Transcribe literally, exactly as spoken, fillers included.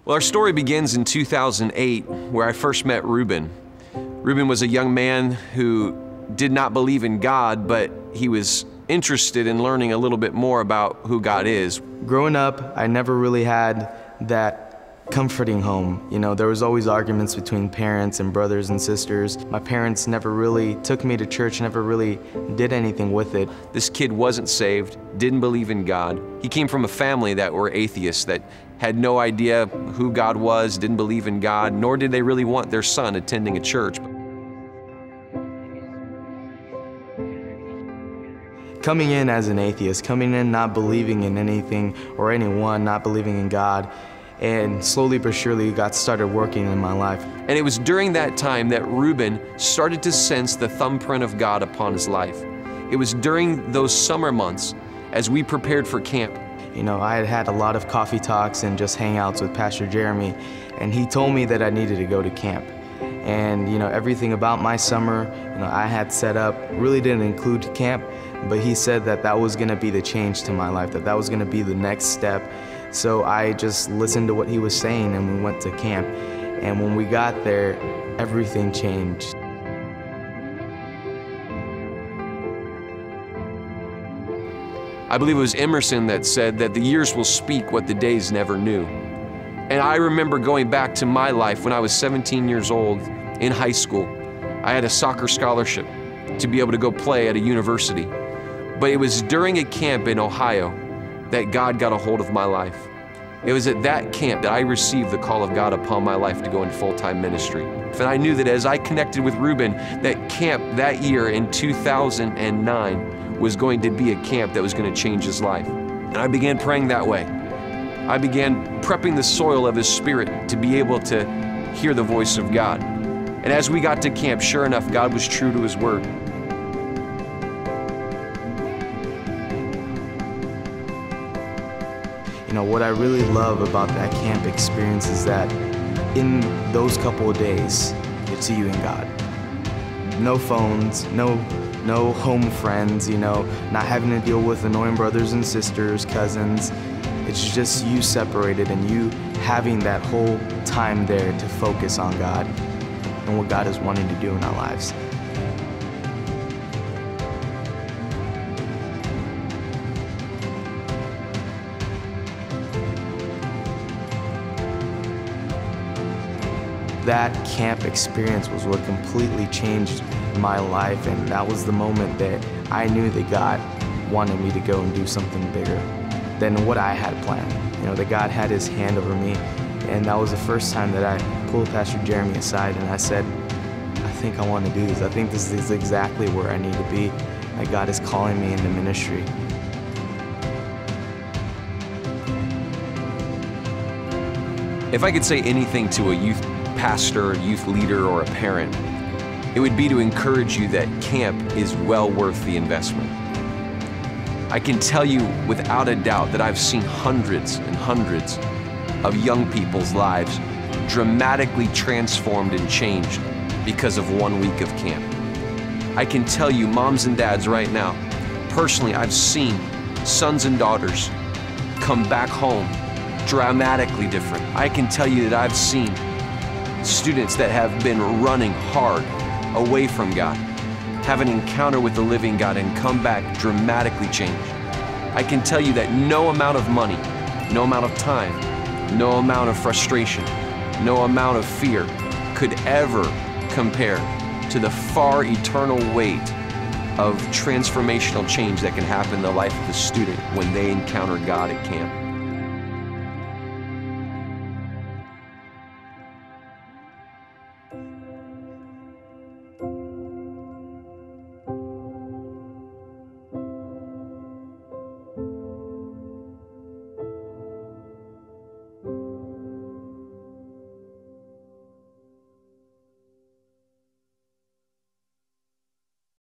Well, our story begins in two thousand eight, where I first met Ruben. Ruben was a young man who did not believe in God, but he was interested in learning a little bit more about who God is. Growing up, I never really had that comforting home. You know, there was always arguments between parents and brothers and sisters. My parents never really took me to church, never really did anything with it. This kid wasn't saved, didn't believe in God. He came from a family that were atheists, that had no idea who God was, didn't believe in God, nor did they really want their son attending a church. Coming in as an atheist, coming in not believing in anything or anyone, not believing in God, and slowly but surely God started working in my life. And it was during that time that Ruben started to sense the thumbprint of God upon his life. It was during those summer months as we prepared for camp. You know, I had had a lot of coffee talks and just hangouts with Pastor Jeremy, and he told me that I needed to go to camp. And you know, everything about my summer, you know, I had set up really didn't include camp, but he said that that was gonna be the change to my life, that that was gonna be the next step. So I just listened to what he was saying and we went to camp. And when we got there, everything changed. I believe it was Emerson that said that the years will speak what the days never knew. And I remember going back to my life when I was seventeen years old in high school. I had a soccer scholarship to be able to go play at a university. But it was during a camp in Ohio that God got a hold of my life. It was at that camp that I received the call of God upon my life to go into full-time ministry. And I knew that as I connected with Ruben, that camp that year in two thousand nine was going to be a camp that was going to change his life. And I began praying that way. I began prepping the soil of his spirit to be able to hear the voice of God. And as we got to camp, sure enough, God was true to his word. You know, what I really love about that camp experience is that in those couple of days, it's you and God. No phones, no, no home friends, you know, not having to deal with annoying brothers and sisters, cousins. It's just you separated and you having that whole time there to focus on God and what God is wanting to do in our lives. That camp experience was what completely changed my life, and that was the moment that I knew that God wanted me to go and do something bigger than what I had planned. You know, that God had his hand over me, and that was the first time that I pulled Pastor Jeremy aside and I said, I think I want to do this. I think this is exactly where I need to be, that God is calling me into ministry. If I could say anything to a youth pastor, youth leader, or a parent, it would be to encourage you that camp is well worth the investment. I can tell you without a doubt that I've seen hundreds and hundreds of young people's lives dramatically transformed and changed because of one week of camp. I can tell you, moms and dads right now, personally, I've seen sons and daughters come back home dramatically different. I can tell you that I've seen students that have been running hard away from God have an encounter with the living God and come back dramatically changed. I can tell you that no amount of money, no amount of time, no amount of frustration, no amount of fear could ever compare to the far eternal weight of transformational change that can happen in the life of a student when they encounter God at camp.